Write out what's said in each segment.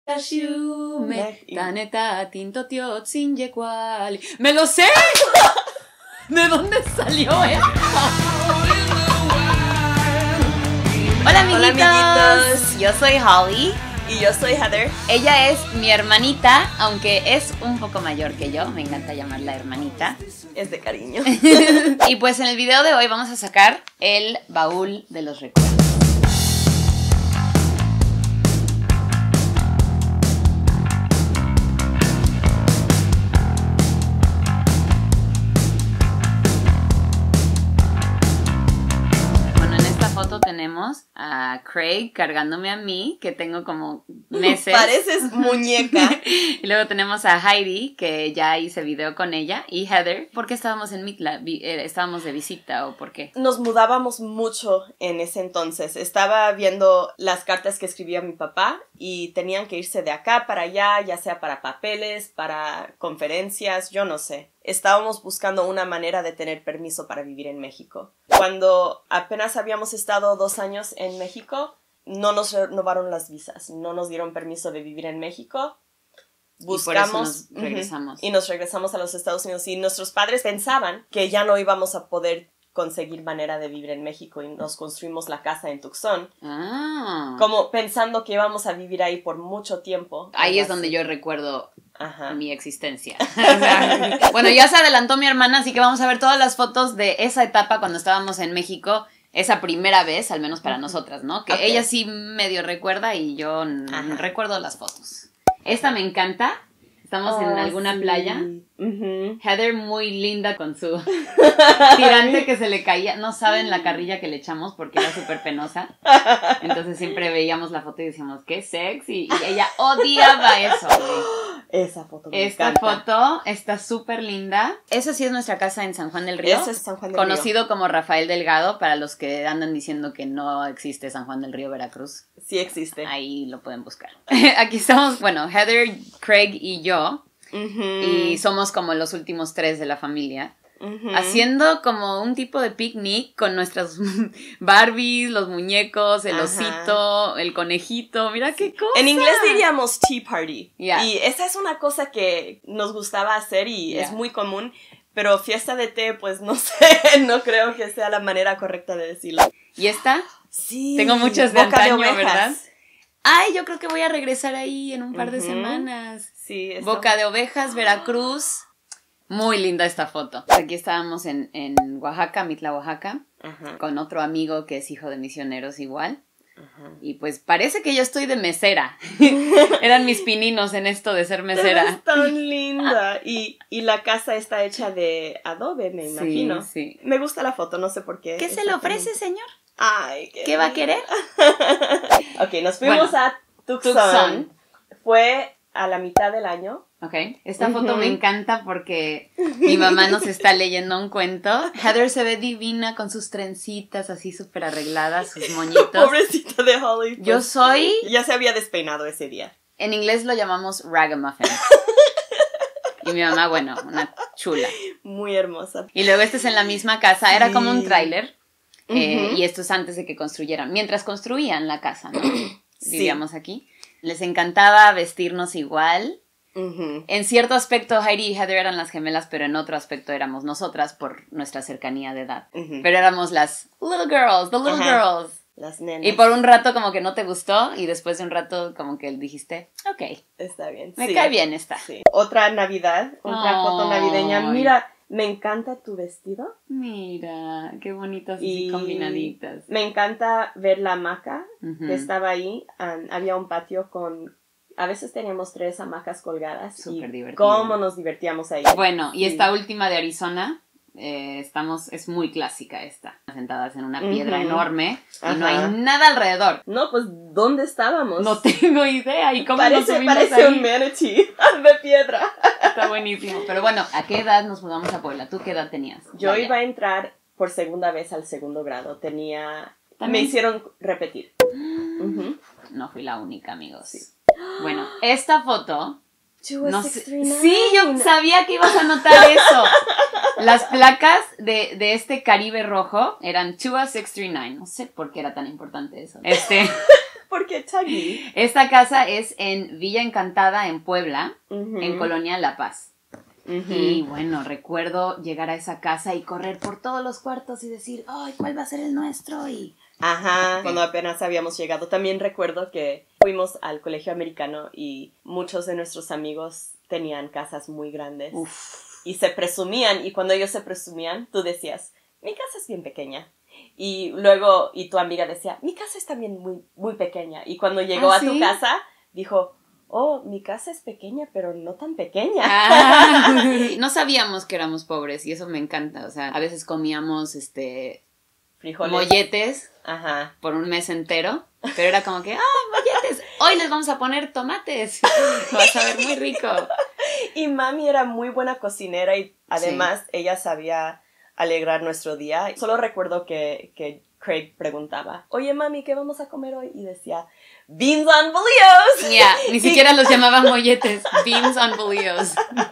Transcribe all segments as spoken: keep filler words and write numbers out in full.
Shume, taneta, tinto tio, tsinye cual. ¡Me lo sé! ¿De dónde salió esto? Hola amiguitos. Hola amiguitos, yo soy Holly. Y yo soy Heather. Ella es mi hermanita, aunque es un poco mayor que yo. Me encanta llamarla hermanita. Es de cariño. Y pues en el video de hoy vamos a sacar el baúl de los recuerdos. Tenemos a Craig cargándome a mí, que tengo como meses. Pareces muñeca. Y luego tenemos a Heidi, que ya hice video con ella, y Heather. ¿Por qué estábamos en Mitla? ¿Estábamos de visita o por qué? Nos mudábamos mucho en ese entonces. Estaba viendo las cartas que escribía mi papá y tenían que irse de acá para allá, ya sea para papeles, para conferencias, yo no sé. Estábamos buscando una manera de tener permiso para vivir en México. Cuando apenas habíamos estado dos años en México, no nos renovaron las visas, no nos dieron permiso de vivir en México. Buscamos y, por eso nos regresamos. Uh-huh, y nos regresamos a los Estados Unidos. Y nuestros padres pensaban que ya no íbamos a poder conseguir manera de vivir en México y nos construimos la casa en Tucson. Ah. Como pensando que íbamos a vivir ahí por mucho tiempo. Ahí es donde yo recuerdo Ajá. mi existencia. O sea, bueno, ya se adelantó mi hermana, así que vamos a ver todas las fotos de esa etapa cuando estábamos en México, esa primera vez, al menos para nosotras, ¿no? Que okay. Ella sí medio recuerda y yo Ajá. recuerdo las fotos. Esta me encanta. Estamos oh, en alguna sí. playa. Uh-huh. Heather muy linda con su tirante que se le caía. No saben la carrilla que le echamos porque era súper penosa. Entonces siempre veíamos la foto y decíamos, ¡qué sexy! Y ella odiaba eso, güey. Esa foto me Esta encanta. foto está súper linda. Esa sí es nuestra casa en San Juan del Río. Esa es San Juan del Conocido Río. como Rafael Delgado, para los que andan diciendo que no existe San Juan del Río, Veracruz. Sí existe. Ahí lo pueden buscar. Aquí estamos, bueno, Heather, Craig y yo. Uh-huh. Y somos como los últimos tres de la familia. Uh-huh. Haciendo como un tipo de picnic con nuestras Barbies, los muñecos, el Ajá. osito, el conejito. Mira qué cosa. En inglés diríamos tea party. Yeah. Y esa es una cosa que nos gustaba hacer y Yeah. es muy común. Pero fiesta de té, pues no sé, no creo que sea la manera correcta de decirlo. ¿Y esta? Sí. Tengo muchas de Boca antaño, de ovejas. ¿verdad? Ay, yo creo que voy a regresar ahí en un par de Uh-huh. semanas. Sí. Está... Boca de Ovejas, Veracruz. Muy linda esta foto. Aquí estábamos en, en Oaxaca, Mitla, Oaxaca, uh-huh. con otro amigo que es hijo de misioneros igual. Uh-huh. Y pues parece que yo estoy de mesera. Eran mis pininos en esto de ser mesera. Es tan linda. Y, y la casa está hecha de adobe, me imagino. Sí, sí. Me gusta la foto, no sé por qué. ¿Qué se le ofrece, señor? Ay, qué, ¿Qué va a querer? Ok, nos fuimos bueno, a Tucson. Tucson. Fue a la mitad del año. Ok, esta Uh-huh. foto me encanta porque mi mamá nos está leyendo un cuento. Heather se ve divina con sus trencitas así súper arregladas, sus moñitos. Pobrecita de Holly. Pues, Yo soy... ya se había despeinado ese día. En inglés lo llamamos ragamuffin. Y mi mamá, bueno, una chula. Muy hermosa. Y luego este es en la misma casa, sí. Era como un tráiler. Uh-huh. eh, y esto es antes de que construyeran, mientras construían la casa, ¿no? Sí. Vivíamos aquí. Les encantaba vestirnos igual. Uh-huh. En cierto aspecto Heidi y Heather eran las gemelas, pero en otro aspecto éramos nosotras por nuestra cercanía de edad. Uh-huh. Pero éramos las little girls, the little Ajá. girls. Las nenas. Y por un rato como que no te gustó y después de un rato como que dijiste, ok, Está bien. me sí. cae bien esta. Sí. Otra Navidad, otra Ay. foto navideña. Mira, me encanta tu vestido. Mira, qué bonitas Y y combinaditas. me encanta ver la hamaca Ujú. que estaba ahí. Um, había un patio con... A veces teníamos tres hamacas colgadas. Súper y divertido. cómo nos divertíamos ahí. Bueno, y Sí. esta última de Arizona, eh, estamos, es muy clásica esta. Sentadas en una piedra Ujú. enorme y Ajá. no hay nada alrededor. No, pues, ¿dónde estábamos? No tengo idea. ¿Y cómo nos Parece, subimos parece ahí? un manatee de piedra. Está buenísimo. Pero bueno, ¿a qué edad nos mudamos a Puebla? ¿Tú qué edad tenías? Yo Vaya. iba a entrar por segunda vez al segundo grado. Tenía... ¿También? Me hicieron repetir. Uh-huh. No fui la única, amigos. Sí. Bueno, esta foto... No sé. two six three nine. Sí, yo sabía que ibas a notar eso. Las placas de, de este Caribe rojo eran two six three nine. No sé por qué era tan importante eso. Este... ¿Por qué Tagui? Esta casa es en Villa Encantada, en Puebla, Uh-huh. en Colonia La Paz. Uh-huh. Y bueno, recuerdo llegar a esa casa y correr por todos los cuartos y decir, ay, ¿cuál va a ser el nuestro? Y... Ajá, cuando apenas habíamos llegado. También recuerdo que fuimos al colegio americano y muchos de nuestros amigos tenían casas muy grandes. Uf. Y se presumían, y cuando ellos se presumían, tú decías, mi casa es bien pequeña. Y luego, y tu amiga decía, mi casa es también muy, muy pequeña. Y cuando llegó ¿Ah, a tu sí? casa, dijo, oh, mi casa es pequeña, pero no tan pequeña. Ah, no sabíamos que éramos pobres y eso me encanta. O sea, a veces comíamos este Frijoles. molletes Ajá. por un mes entero, pero era como que, ¡ah, molletes! Hoy les vamos a poner tomates. Va a saber muy rico. Y mami era muy buena cocinera y además sí. ella sabía alegrar nuestro día. Solo recuerdo que, que Craig preguntaba, oye mami, ¿qué vamos a comer hoy? Y decía, beans on bolillos. Ya, yeah, ni siquiera los llamaban molletes, beans on bolillos.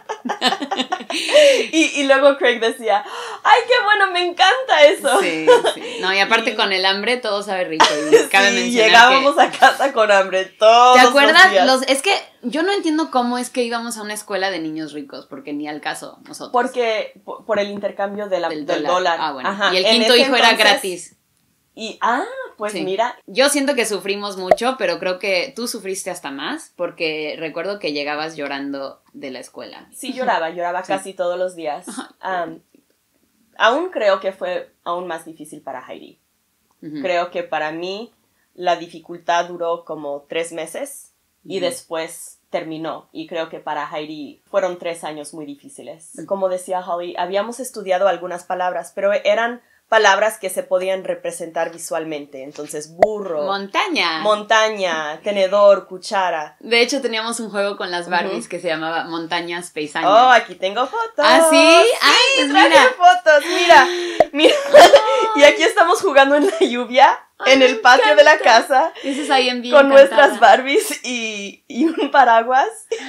y, y luego Craig decía, ¡ay, qué bueno, me encanta eso! Sí, sí. No, y aparte y... con el hambre todo sabe rico. Y cabe sí, mencionar llegábamos que... a casa con hambre todos ¿Te acuerdas? los días. Los... Es que yo no entiendo cómo es que íbamos a una escuela de niños ricos, porque ni al caso nosotros. Porque, por, por el intercambio de la, del, del dólar. dólar. Ah, bueno. Ajá. Y el en quinto hijo entonces, era gratis. Y, ah, pues sí. mira. Yo siento que sufrimos mucho, pero creo que tú sufriste hasta más, porque recuerdo que llegabas llorando de la escuela. Sí, lloraba, lloraba sí. casi todos los días. Um, aún creo que fue aún más difícil para Heidi. Uh-huh. Creo que para mí la dificultad duró como tres meses y uh-huh. después terminó. Y creo que para Heidi fueron tres años muy difíciles. Uh-huh. Como decía Holly, habíamos estudiado algunas palabras, pero eran palabras que se podían representar visualmente. Entonces, burro. Montaña. Montaña, tenedor, cuchara. De hecho, teníamos un juego con las Barbies uh-huh. que se llamaba Montañas Paisañas. Oh, aquí tengo fotos. ¿Ah, sí? Sí, Ay, pues traje mira. fotos, mira. Mira. Oh. Y aquí estamos jugando en la lluvia, Ay, en el patio encanta. de la casa. Eso es ahí en Villa Con Encantada. nuestras Barbies y, y un paraguas.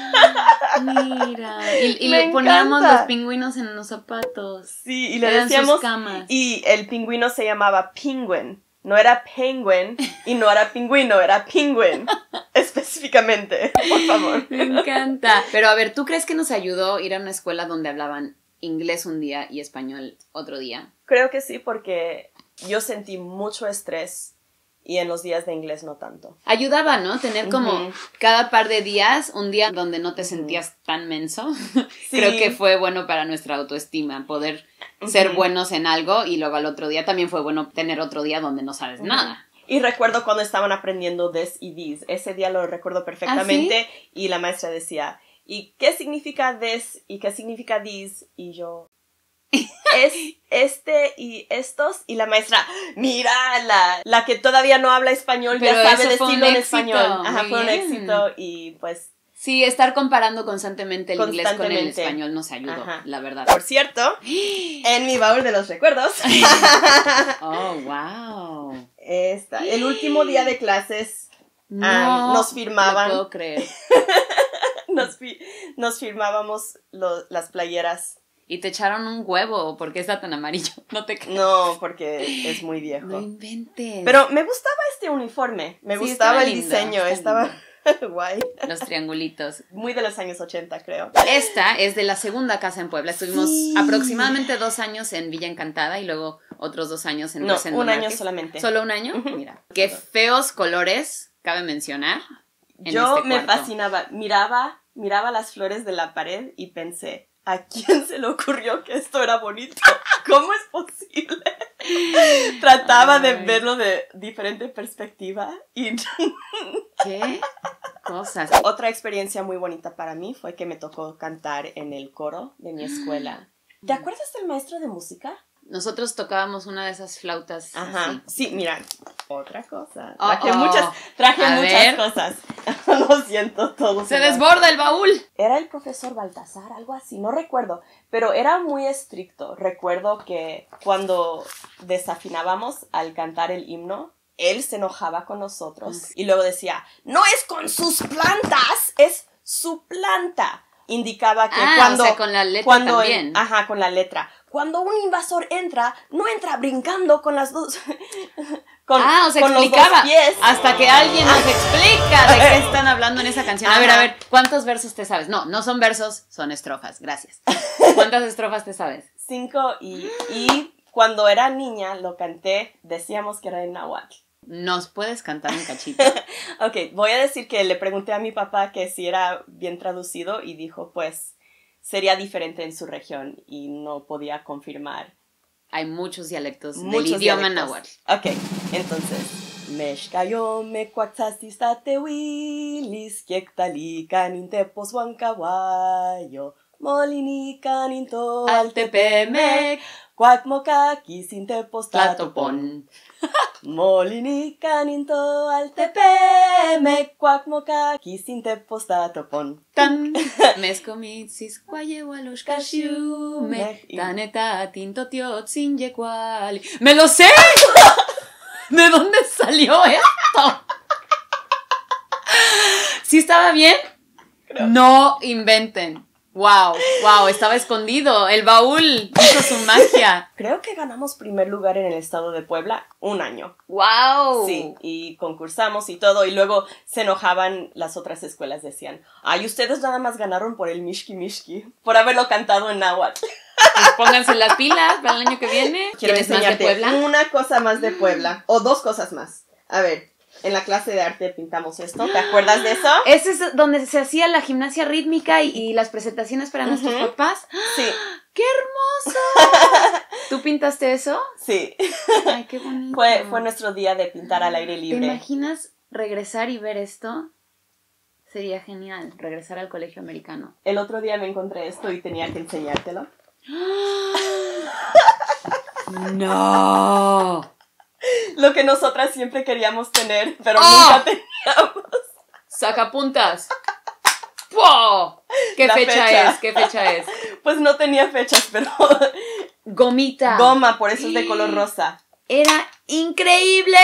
Mira. Y, y le poníamos los pingüinos en los zapatos. Sí, y le Eran decíamos. Sus camas. Y el pingüino se llamaba Penguin. No era penguin y no era pingüino, era penguin. Específicamente, por favor. Me encanta. Pero a ver, ¿tú crees que nos ayudó ir a una escuela donde hablaban inglés un día y español otro día? Creo que sí, porque yo sentí mucho estrés y en los días de inglés no tanto. Ayudaba, ¿no? Tener como uh-huh. cada par de días, un día donde no te sentías uh-huh. tan menso. Sí. Creo que fue bueno para nuestra autoestima, poder uh-huh. ser buenos en algo y luego al otro día también fue bueno tener otro día donde no sabes uh-huh. nada. Y recuerdo cuando estaban aprendiendo this y these. Ese día lo recuerdo perfectamente. ¿Ah, sí? Y la maestra decía, ¿y qué significa this? ¿Y qué significa these? Y yo... es este y estos. Y la maestra, mira, la, la que todavía no habla español, pero ya sabe decirlo en español. Ajá, Muy fue un bien. éxito y pues... Sí, estar comparando constantemente el constantemente. inglés con el español nos ayudó, Ajá. la verdad. Por cierto, en mi baúl de los recuerdos. Oh, wow. Esta, el último día de clases no, um, nos firmaban. No puedo creer. nos, fi- nos firmábamos lo, las playeras. Y te echaron un huevo, ¿por qué está tan amarillo? No te creo. No, porque es muy viejo. No inventes. Pero me gustaba este uniforme, me sí, gustaba el lindo, diseño, está estaba guay. Los triangulitos. Muy de los años ochenta, creo. Esta es de la segunda casa en Puebla. Estuvimos sí. aproximadamente dos años en Villa Encantada y luego otros dos años en No, Rosendo un Márquez. año solamente. ¿Solo un año? Uh-huh. Mira, qué feos colores, cabe mencionar. En Yo este me cuarto. fascinaba, miraba, miraba las flores de la pared y pensé, ¿a quién se le ocurrió que esto era bonito? ¿Cómo es posible? Trataba Ay. de verlo de diferente perspectiva y... ¿Qué cosas? Otra experiencia muy bonita para mí fue que me tocó cantar en el coro de mi escuela. ¿Te acuerdas del maestro de música? Nosotros tocábamos una de esas flautas. Ajá, así. sí, mira, otra cosa. Oh, traje oh. muchas, traje A muchas ver. cosas. Lo siento, todo. Se desborda el baúl. Era el profesor Baltasar, algo así, no recuerdo, pero era muy estricto. Recuerdo que cuando desafinábamos al cantar el himno, él se enojaba con nosotros Mm. y luego decía, no es con sus plantas, es su planta. Indicaba que Ah, cuando... o sea, con la letra cuando también. El, ajá, con la letra. cuando un invasor entra, no entra brincando con las dos... con, ah, o sea, con explicaba. Los dos pies. Hasta que alguien nos explica de qué están hablando en esa canción. A ver, a ver, ¿cuántos versos te sabes? No, no son versos, son estrofas, gracias. ¿Cuántas estrofas te sabes? Cinco, y, y cuando era niña lo canté, decíamos que era en náhuatl. ¿Nos puedes cantar un cachito? Ok, voy a decir que le pregunté a mi papá que si era bien traducido y dijo, pues, sería diferente en su región y no podía confirmar. Hay muchos dialectos Muchos del idioma dialectos. náhuatl. Ok, entonces. Mexcayo me cuaxastistatehuilis, quectalican intepos huancahuayo, molinican into altepemec, cuacmocaquis intepos tatopon. Molinican into altepemec, cuacmocaquis intepos tatopon. Tan mescomitzis cuayehualos cashiume, taneta tintotiot yecuali. ¡Me lo sé! ¿De dónde salió esto? ¿Sí estaba bien? Creo. No inventen. Wow, wow, estaba escondido. El baúl hizo su magia. Creo que ganamos primer lugar en el estado de Puebla un año. Wow. Sí, y concursamos y todo, y luego se enojaban las otras escuelas, decían, ay, ustedes nada más ganaron por el Mishki Mishki, por haberlo cantado en náhuatl. Pues pónganse las pilas para el año que viene. Quiero ¿Tienes más de enseñarte Puebla? Una cosa más de Puebla, o dos cosas más. A ver, en la clase de arte pintamos esto, ¿te acuerdas de eso? Ese es donde se hacía la gimnasia rítmica y, y las presentaciones para uh-huh. nuestros papás. Sí. ¡Qué hermoso! ¿Tú pintaste eso? Sí. Ay, qué bonito. Fue, fue nuestro día de pintar al aire libre. ¿Te imaginas regresar y ver esto? Sería genial, regresar al colegio americano. El otro día me encontré esto y tenía que enseñártelo. ¡No! Lo que nosotras siempre queríamos tener, pero ¡Oh! nunca teníamos. ¡Sacapuntas! ¡Wow! ¿Qué fecha, fecha es? ¿Qué fecha es? Pues no tenía fechas, pero... Gomita. Goma, por eso es de color rosa. ¡Era increíble!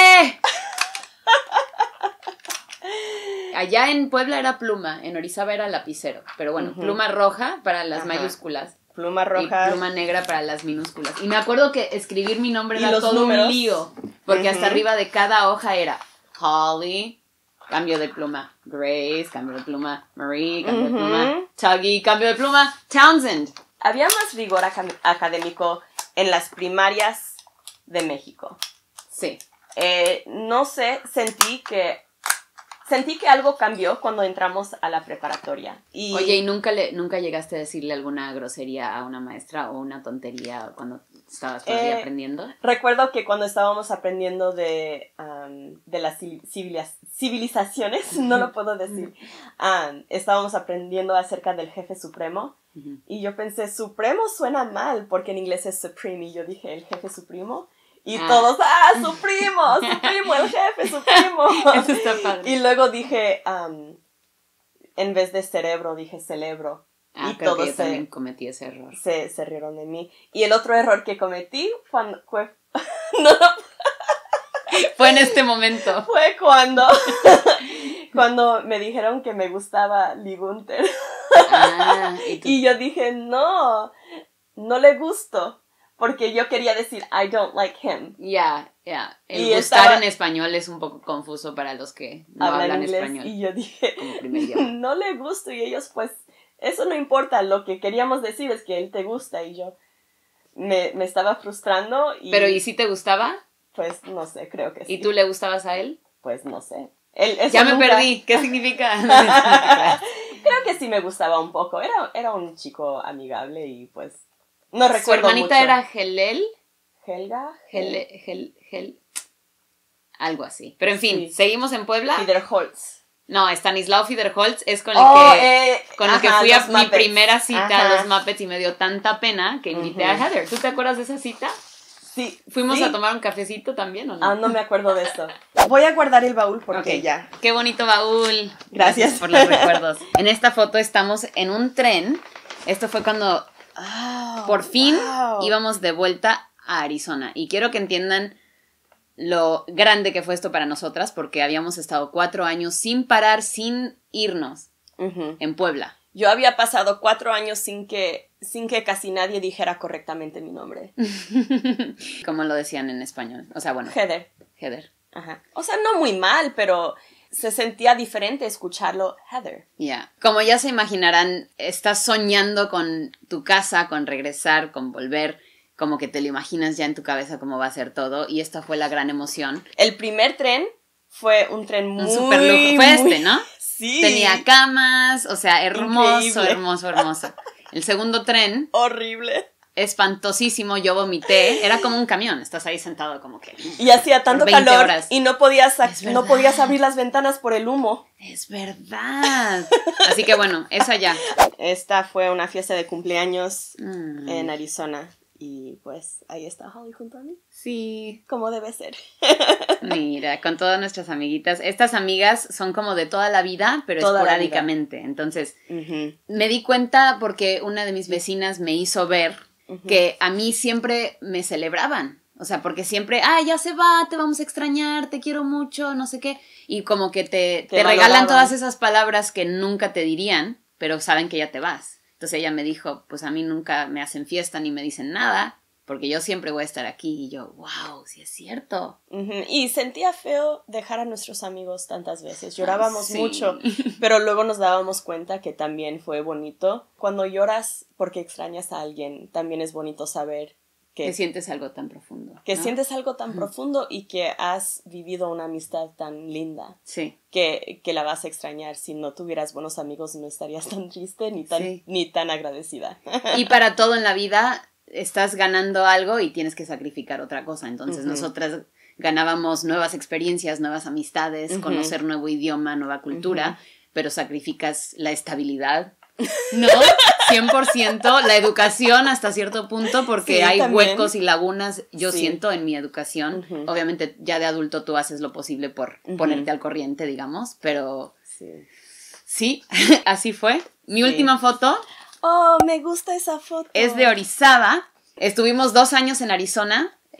Allá en Puebla era pluma, en Orizaba era lapicero. Pero bueno, uh-huh. pluma roja para las Ajá. mayúsculas. Pluma roja. Y pluma negra para las minúsculas. Y me acuerdo que escribir mi nombre era todo números? un lío. Porque uh-huh. hasta arriba de cada hoja era Holly, cambio de pluma. Grace, cambio de pluma. Marie, cambio uh-huh. de pluma. Tuggy, cambio de pluma. Townsend. Había más rigor ac- académico en las primarias de México. Sí. Eh, no sé, sentí que... Sentí que algo cambió cuando entramos a la preparatoria. Y Oye, ¿y nunca, le, nunca llegaste a decirle alguna grosería a una maestra o una tontería cuando estabas todavía eh, aprendiendo? Recuerdo que cuando estábamos aprendiendo de, um, de las civiliz- civilizaciones, no lo puedo decir, um, estábamos aprendiendo acerca del jefe supremo. Uh-huh. Y yo pensé, supremo suena mal, porque en inglés es supreme, y yo dije, el jefe supremo. Y ah. todos, ¡ah, su primo! ¡Su primo, el jefe, su primo! Eso está padre. Y luego dije, um, en vez de cerebro, dije celebro. Ah, y creo todos que yo se, también cometí ese error. Se, se rieron de mí. Y el otro error que cometí fue... fue no, no, fue en este momento. Fue cuando... cuando me dijeron que me gustaba Lee Gunther. Ah, ¿y, y yo dije, no, no le gusto. Porque yo quería decir, I don't like him. Ya, yeah, ya. Yeah. El y gustar estaba... en español es un poco confuso para los que no hablan, hablan inglés, español. Y yo dije, no le gusto. Y ellos, pues, eso no importa. Lo que queríamos decir es que él te gusta. Y yo me, me estaba frustrando. Y, ¿Pero y si te gustaba? Pues, no sé, creo que sí. ¿Y tú le gustabas a él? Pues, no sé. Él, eso ya me nunca... perdí. ¿Qué significa? Creo que sí me gustaba un poco. Era, era un chico amigable y, pues... No recuerdo. ¿Su hermanita mucho. era Helel? ¿Helga? Hel, Hel, Hel, algo así. Pero en fin, sí. Seguimos en Puebla. Fiederholz. No, Stanislao Fiederholz es con el oh, que, eh, con el ajá, que fui a mi Muppets. primera cita ajá. a los Muppets y me dio tanta pena que invité uh-huh. a Heather. ¿Tú te acuerdas de esa cita? Sí. ¿Fuimos sí. a tomar un cafecito también o no? Ah, no me acuerdo de esto. Voy a guardar el baúl porque okay. ya. Qué bonito baúl. Gracias. Gracias por los recuerdos. En esta foto estamos en un tren. Esto fue cuando... Oh, por fin wow. íbamos de vuelta a Arizona. Y quiero que entiendan lo grande que fue esto para nosotras, porque habíamos estado cuatro años sin parar, sin irnos, uh-huh. en Puebla. Yo había pasado cuatro años sin que, sin que casi nadie dijera correctamente mi nombre. Como lo decían en español. O sea, bueno. Heather. Heather. Ajá. O sea, no muy mal, pero se sentía diferente escucharlo Heather. Ya. Yeah. Como ya se imaginarán, estás soñando con tu casa, con regresar, con volver. Como que te lo imaginas ya en tu cabeza cómo va a ser todo. Y esta fue la gran emoción. El primer tren fue un tren muy... Un super lujo. Fue muy... este, ¿no? Sí. Tenía camas, o sea, hermoso, Increíble. hermoso, hermoso. El segundo tren... Horrible. Espantosísimo, yo vomité. Era como un camión, estás ahí sentado como que... Y hacía tanto calor horas. Y no podías, no podías abrir las ventanas por el humo. Es verdad. Así que bueno, esa ya. Esta fue una fiesta de cumpleaños mm. en Arizona. Y pues ahí está Holly junto a mí. Sí. Como debe ser. Mira, con todas nuestras amiguitas. Estas amigas son como de toda la vida, pero Toda esporádicamente. Entonces, uh-huh. me di cuenta porque una de mis vecinas me hizo ver uh-huh. que a mí siempre me celebraban. O sea, porque siempre, ah, ya se va, te vamos a extrañar, te quiero mucho, no sé qué. Y como que te, te, te regalan todas esas palabras que nunca te dirían, pero saben que ya te vas. Entonces ella me dijo, pues a mí nunca me hacen fiesta ni me dicen nada, porque yo siempre voy a estar aquí. Y yo, wow, sí es cierto. Uh-huh. Y sentía feo dejar a nuestros amigos tantas veces. Llorábamos sí. mucho, pero luego nos dábamos cuenta que también fue bonito. Cuando lloras porque extrañas a alguien, también es bonito saber que, que sientes algo tan profundo. Que ¿no? sientes algo tan uh-huh. profundo y que has vivido una amistad tan linda. Sí. Que, que la vas a extrañar. Si no tuvieras buenos amigos no estarías tan triste ni tan, sí. ni tan agradecida. Y para todo en la vida estás ganando algo y tienes que sacrificar otra cosa. Entonces uh-huh. nosotras ganábamos nuevas experiencias, nuevas amistades, uh-huh. conocer nuevo idioma, nueva cultura, uh-huh. pero sacrificas la estabilidad. No, cien por ciento la educación hasta cierto punto porque sí, hay también. Huecos y lagunas, yo sí. siento en mi educación, uh-huh. obviamente ya de adulto tú haces lo posible por uh-huh. ponerte al corriente, digamos, pero sí, sí así fue. Mi sí. última foto, oh, me gusta esa foto, es de Orizaba. Estuvimos dos años en Arizona, uh-huh.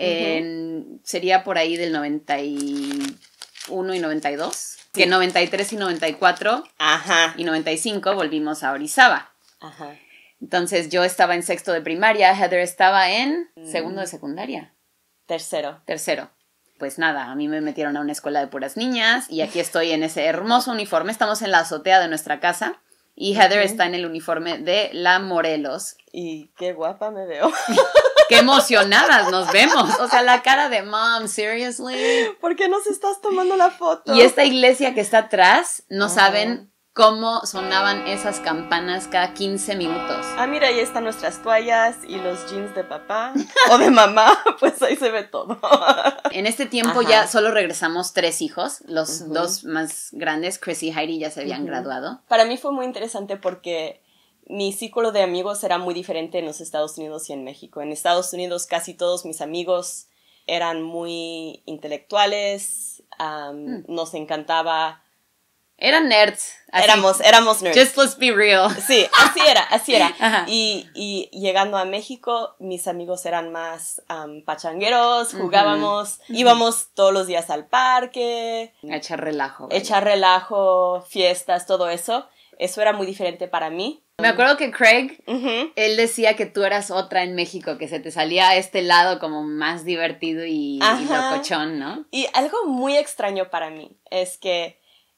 en, sería por ahí del noventa y uno y noventa y dos. Que en noventa y tres y noventa y cuatro Ajá. y noventa y cinco volvimos a Orizaba. Ajá. Entonces yo estaba en sexto de primaria, Heather estaba en mm. segundo de secundaria. Tercero. Tercero. Pues nada, a mí me metieron a una escuela de puras niñas y aquí estoy en ese hermoso uniforme. Estamos en la azotea de nuestra casa y Heather uh-huh. está en el uniforme de la Morelos. Y qué guapa me veo. ¡Qué emocionadas nos vemos! O sea, la cara de mom, seriously. ¿Por qué nos estás tomando la foto? Y esta iglesia que está atrás, no uh-huh. saben cómo sonaban esas campanas cada quince minutos. Ah, mira, ahí están nuestras toallas y los jeans de papá o de mamá, pues ahí se ve todo. En este tiempo Ajá. ya solo regresamos tres hijos, los uh-huh. dos más grandes, Chris y Heidi, ya se habían uh-huh. graduado. Para mí fue muy interesante porque mi círculo de amigos era muy diferente en los Estados Unidos y en México. En Estados Unidos casi todos mis amigos eran muy intelectuales, um, mm. nos encantaba... Eran nerds. Así. Éramos, éramos nerds. Just let's be real. Sí, así era, así era. Y, y llegando a México, mis amigos eran más um, pachangueros, jugábamos, uh-huh. íbamos todos los días al parque. A echar relajo. ¿Vale? Echar relajo, fiestas, todo eso. Eso era muy diferente para mí. Me acuerdo que Craig, uh-huh. él decía que tú eras otra en México, que se te salía a este lado como más divertido y, y locochón, ¿no? Y algo muy extraño para mí es que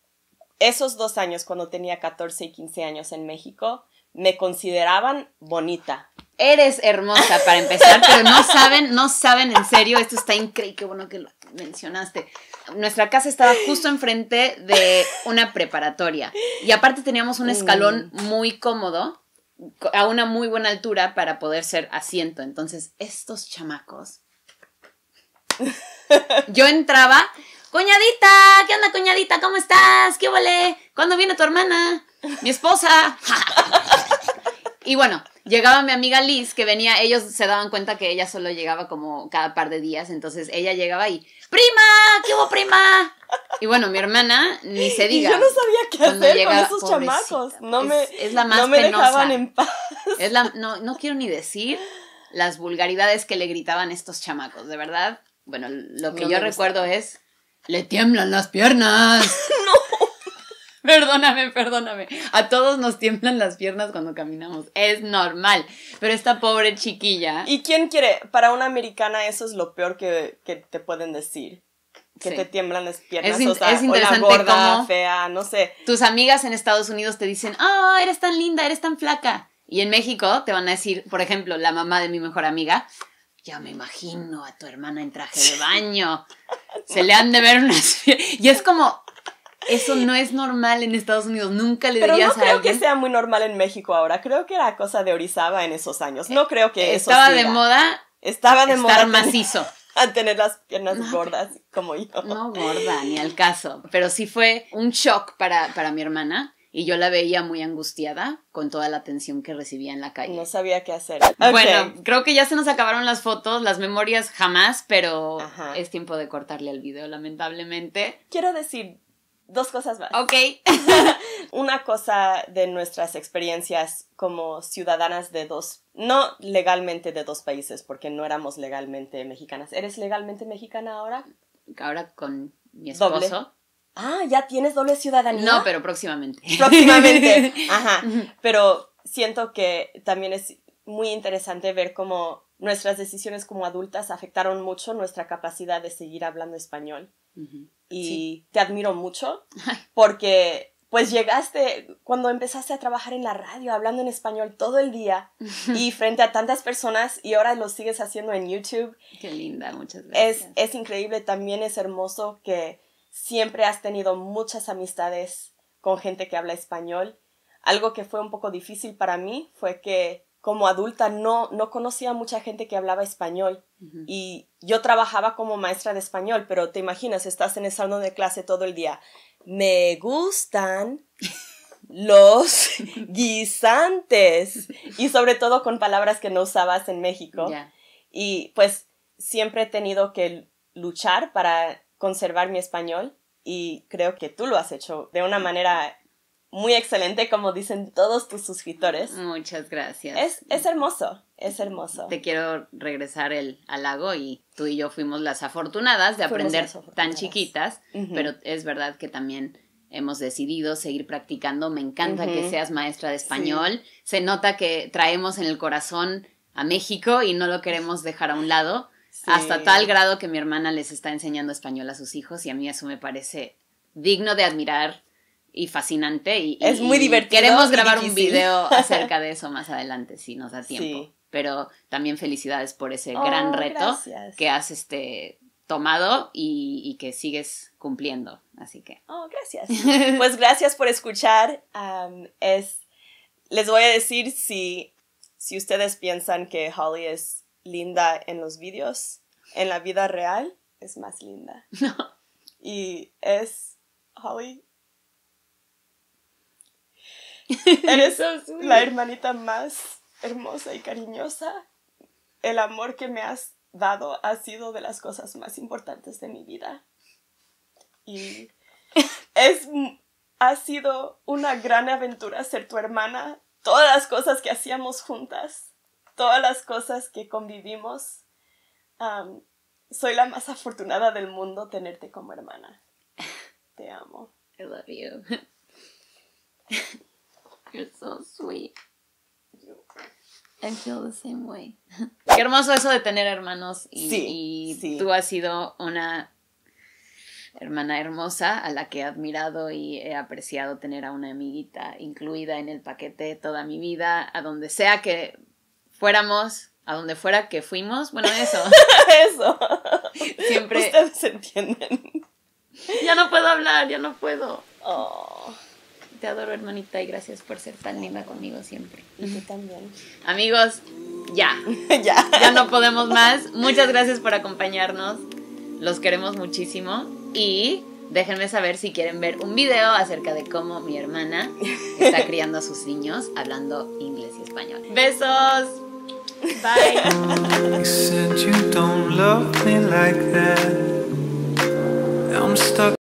esos dos años, cuando tenía catorce y quince años en México, me consideraban bonita. Eres hermosa para empezar, pero no saben, no saben en serio, esto está increíble, qué bueno que lo mencionaste. Nuestra casa estaba justo enfrente de una preparatoria y aparte teníamos un escalón muy cómodo, a una muy buena altura para poder ser asiento. Entonces, estos chamacos, yo entraba, cuñadita, ¿qué onda, cuñadita? ¿Cómo estás? ¿Qué vale? ¿Cuándo viene tu hermana? Mi esposa. Y bueno, llegaba mi amiga Liz, que venía, ellos se daban cuenta que ella solo llegaba como cada par de días, entonces ella llegaba y, ¡prima! ¿Qué hubo, prima? Y bueno, mi hermana, ni se diga. Y yo no sabía qué hacer llegaba, con esos chamacos. No es, me, es la más no me penosa. dejaban en paz. Es la, no, no quiero ni decir las vulgaridades que le gritaban estos chamacos, de verdad. Bueno, lo que no yo recuerdo es, ¡le tiemblan las piernas! No. Perdóname, perdóname. A todos nos tiemblan las piernas cuando caminamos. Es normal. Pero esta pobre chiquilla... ¿Y quién quiere? Para una americana eso es lo peor que, que te pueden decir. Que sí. te tiemblan las piernas. Es, in- o sea, es interesante o la gorda, cómo fea, no sé. Tus amigas en Estados Unidos te dicen, oh, eres tan linda, eres tan flaca. Y en México te van a decir, por ejemplo, la mamá de mi mejor amiga, ya me imagino a tu hermana en traje de baño. Se le han de ver unas... Y es como... Eso no es normal en Estados Unidos. Nunca le Pero dirías no a creo alguien. que sea muy normal en México ahora. Creo que era cosa de Orizaba en esos años. No creo que eso Estaba siga. de moda. Estaba de estar moda macizo. A tener las piernas No, gordas como yo. No gorda, ni al caso. Pero sí fue un shock para, para mi hermana. Y yo la veía muy angustiada con toda la atención que recibía en la calle. No sabía qué hacer. Bueno, Okay. creo que ya se nos acabaron las fotos, las memorias jamás, pero Ajá. es tiempo de cortarle al video, lamentablemente. Quiero decir dos cosas más. Ok. Una cosa de nuestras experiencias como ciudadanas de dos, no legalmente de dos países, porque no éramos legalmente mexicanas. ¿Eres legalmente mexicana ahora? Ahora con mi esposo. Doble. Ah, ¿ya tienes doble ciudadanía? No, pero próximamente. Próximamente. Ajá. Pero siento que también es muy interesante ver cómo nuestras decisiones como adultas afectaron mucho nuestra capacidad de seguir hablando español. Uh-huh. Y Sí. te admiro mucho porque pues llegaste cuando empezaste a trabajar en la radio hablando en español todo el día y frente a tantas personas y ahora lo sigues haciendo en YouTube. Qué linda, muchas gracias. Es, es increíble, también es hermoso que siempre has tenido muchas amistades con gente que habla español. Algo que fue un poco difícil para mí fue que como adulta no, no conocía a mucha gente que hablaba español. Uh-huh. Y yo trabajaba como maestra de español, pero te imaginas, estás en el salón de clase todo el día. Me gustan los guisantes. Y sobre todo con palabras que no usabas en México. Yeah. Y pues siempre he tenido que luchar para conservar mi español. Y creo que tú lo has hecho de una manera muy excelente, como dicen todos tus suscriptores. Muchas gracias. Es, es hermoso, es hermoso. Te quiero regresar el halago y tú y yo fuimos las afortunadas de fuimos aprender afortunadas. tan chiquitas, uh-huh. pero es verdad que también hemos decidido seguir practicando. Me encanta uh-huh. que seas maestra de español. Sí. Se nota que traemos en el corazón a México y no lo queremos dejar a un lado, sí. hasta tal grado que mi hermana les está enseñando español a sus hijos y a mí eso me parece digno de admirar y fascinante y, es muy y divertido. Queremos grabar un video acerca de eso más adelante si nos da tiempo. Sí. Pero también felicidades por ese oh, gran reto gracias. que has este tomado y, y que sigues cumpliendo, así que. Oh, gracias. Pues gracias por escuchar. Um, es, les voy a decir si, si ustedes piensan que Holly es linda en los videos, en la vida real es más linda. No. Y es Holly. Eres la hermanita más hermosa y cariñosa. El amor que me has dado ha sido de las cosas más importantes de mi vida. Y es, ha sido una gran aventura ser tu hermana. Todas las cosas que hacíamos juntas, todas las cosas que convivimos. Um, soy la más afortunada del mundo tenerte como hermana. Te amo. I love you. You're so sweet. I feel the same way. Qué hermoso eso de tener hermanos y, sí, y sí. tú has sido una hermana hermosa a la que he admirado y he apreciado tener a una amiguita incluida en el paquete toda mi vida, a donde sea que fuéramos, a donde fuera que fuimos, bueno, eso. Eso. Siempre. Ustedes entienden. Ya no puedo hablar, ya no puedo. Oh. Te adoro, hermanita, y gracias por ser tan linda conmigo siempre. Y tú también. Amigos, ya. ya. Ya no podemos más. Muchas gracias por acompañarnos. Los queremos muchísimo. Y déjenme saber si quieren ver un video acerca de cómo mi hermana está criando a sus niños hablando inglés y español. ¡Besos! Bye. You said you don't love me like that. I'm stuck.